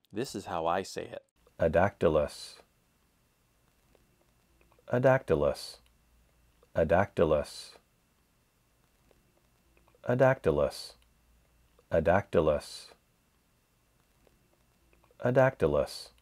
This is how I say it. Adactylous, adactylous, adactylous, adactylous, adactylous, adactylous.